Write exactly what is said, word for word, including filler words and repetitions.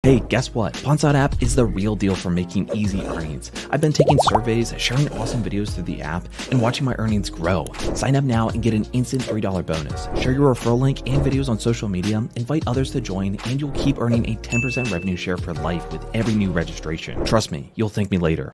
Hey, guess what? Pawnside app is the real deal for making easy earnings. I've been taking surveys, sharing awesome videos through the app, and watching my earnings grow. Sign up now and get an instant three dollar bonus. Share your referral link and videos on social media, invite others to join, and you'll keep earning a ten percent revenue share for life with every new registration. Trust me, you'll thank me later.